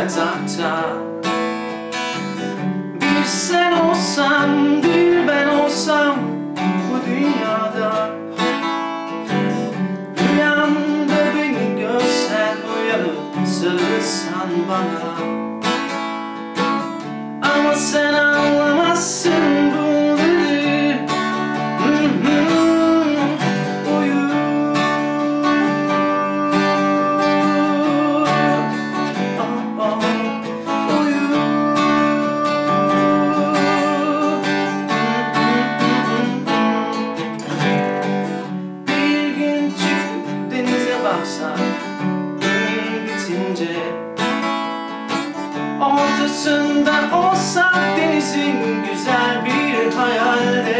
yatakta. Bir sen olsan, bir ben olsam bu dünyada. Rüyamda beni görsen, uyanıp sarılsan bana. Ama sen anlamazsın bunları. Uyu. Uyu. Bir gün çıkıp denize baksak, gün bitince ortasında olsak denizin, güzel bir hayalde.